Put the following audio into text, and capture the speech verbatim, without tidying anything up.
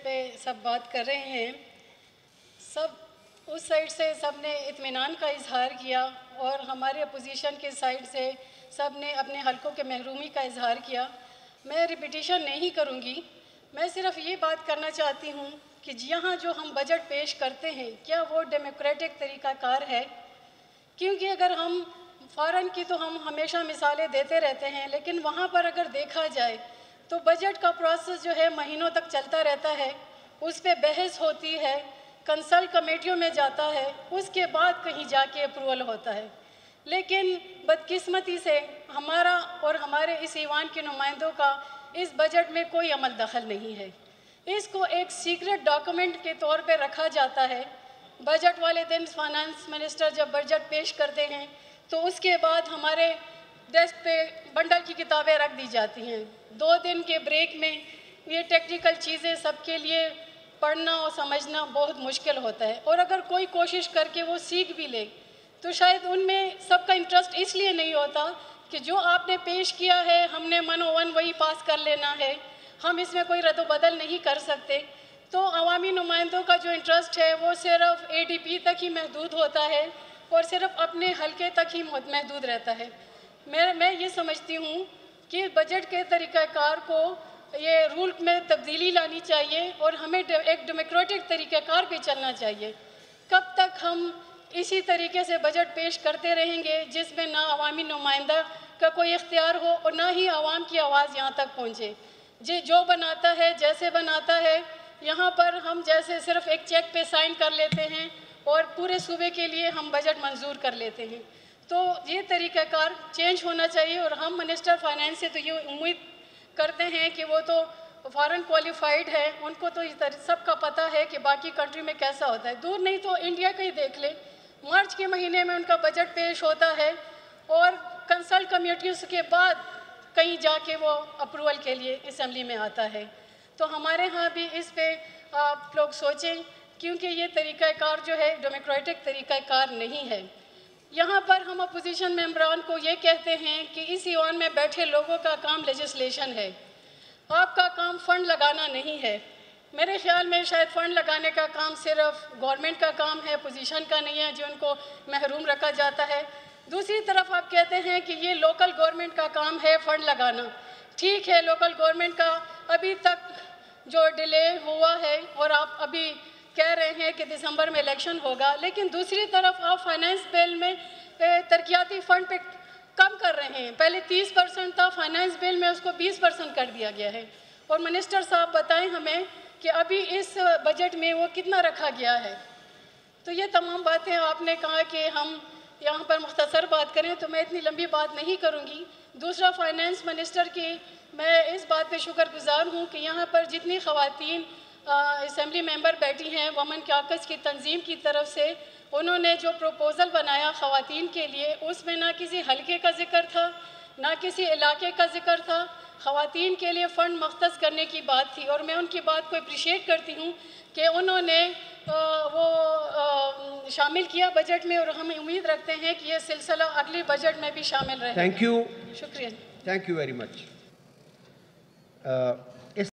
पे सब बात कर रहे हैं, सब उस साइड से सब ने इत्मीनान का इजहार किया और हमारे अपोजिशन के साइड से सब ने अपने हलकों के महरूमी का इजहार किया। मैं रिपीटिशन नहीं करूँगी, मैं सिर्फ ये बात करना चाहती हूँ कि यहाँ जो हम बजट पेश करते हैं क्या वो डेमोक्रेटिक तरीक़ाकार है? क्योंकि अगर हम फ़ॉरेन की तो हम हमेशा मिसालें देते रहते हैं, लेकिन वहाँ पर अगर देखा जाए तो बजट का प्रोसेस जो है महीनों तक चलता रहता है, उस पर बहस होती है, कंसल्ट कमेटियों में जाता है, उसके बाद कहीं जाके अप्रूवल होता है। लेकिन बदकिस्मती से हमारा और हमारे इस ईवान के नुमाइंदों का इस बजट में कोई अमल दखल नहीं है। इसको एक सीक्रेट डॉक्यूमेंट के तौर पे रखा जाता है। बजट वाले दिन फाइनेंस मिनिस्टर जब बजट पेश करते हैं तो उसके बाद हमारे डेस्क पे बंडल की किताबें रख दी जाती हैं। दो दिन के ब्रेक में ये टेक्निकल चीज़ें सबके लिए पढ़ना और समझना बहुत मुश्किल होता है, और अगर कोई कोशिश करके वो सीख भी ले तो शायद उनमें सबका इंटरेस्ट इसलिए नहीं होता कि जो आपने पेश किया है हमने मनोवन वही पास कर लेना है, हम इसमें कोई रद्द-बदल नहीं कर सकते। तो अवामी नुमाइंदों का जो इंटरेस्ट है वो सिर्फ ए डी पी तक ही महदूद होता है और सिर्फ अपने हलके तक ही महदूद रहता है। मैं मैं ये समझती हूँ कि बजट के तरीक़ाकार को ये रूल में तब्दीली लानी चाहिए और हमें एक डेमोक्रेटिक तरीक़ाकार पे चलना चाहिए। कब तक हम इसी तरीके से बजट पेश करते रहेंगे जिसमें ना अवामी नुमाइंदा का कोई इख्तियार हो और ना ही आवाम की आवाज़ यहाँ तक पहुँचे? जी जो बनाता है जैसे बनाता है, यहाँ पर हम जैसे सिर्फ एक चेक पे साइन कर लेते हैं और पूरे सूबे के लिए हम बजट मंजूर कर लेते हैं। तो ये तरीक़ाकार चेंज होना चाहिए और हम मिनिस्टर फाइनेंस से तो ये उम्मीद करते हैं कि वो तो फॉरेन क्वालिफाइड है, उनको तो सबका पता है कि बाकी कंट्री में कैसा होता है। दूर नहीं तो इंडिया का ही देख ले, मार्च के महीने में उनका बजट पेश होता है और कंसल्ट कमेटियों के बाद कहीं जाके वो अप्रूवल के लिए असेंबली में आता है। तो हमारे यहाँ भी इस पे आप लोग सोचें, क्योंकि ये तरीक़ाकार जो है डेमोक्रेटिक तरीक़ाकार नहीं है। यहाँ पर हम अपोजिशन मेंबरान को ये कहते हैं कि इस ईवान में बैठे लोगों का काम लेजिस्लेशन है, आपका काम फ़ंड लगाना नहीं है। मेरे ख्याल में शायद फ़ंड लगाने का काम सिर्फ गवर्नमेंट का काम है, अपोजिशन का नहीं है, जो उनको महरूम रखा जाता है। दूसरी तरफ आप कहते हैं कि ये लोकल गवर्नमेंट का काम है फ़ंड लगाना। ठीक है, लोकल गवर्नमेंट का अभी तक जो डिले हुआ है और आप अभी कह रहे हैं कि दिसंबर में इलेक्शन होगा, लेकिन दूसरी तरफ आप फाइनेंस बिल में तरक्याती फ़ंड पे कम कर रहे हैं। पहले तीस परसेंट था, फाइनेंस बिल में उसको बीस परसेंट कर दिया गया है। और मिनिस्टर साहब बताएं हमें कि अभी इस बजट में वो कितना रखा गया है। तो ये तमाम बातें आपने कहा कि हम यहाँ पर मुख्तसर बात करें, तो मैं इतनी लंबी बात नहीं करूँगी। दूसरा, फाइनेंस मिनिस्टर की मैं इस बात पे शुक्रगुजार हूँ कि यहाँ पर जितनी ख़वातीन असेंबली मेंबर बैठी हैं वमन कॉकस की तंजीम की तरफ से, उन्होंने जो प्रपोज़ल बनाया ख़वातीन के लिए, उसमें ना किसी हलके का जिक्र था ना किसी इलाके का जिक्र था। ख़वातीन के लिए फ़ंड मख्तस करने की बात थी और मैं उनकी बात को अप्रिशिएट करती हूँ कि उन्होंने वो शामिल किया बजट में, और हम उम्मीद रखते हैं कि ये सिलसिला अगले बजट में भी शामिल रहे। थैंक यू, शुक्रिया, थैंक यू वेरी मच।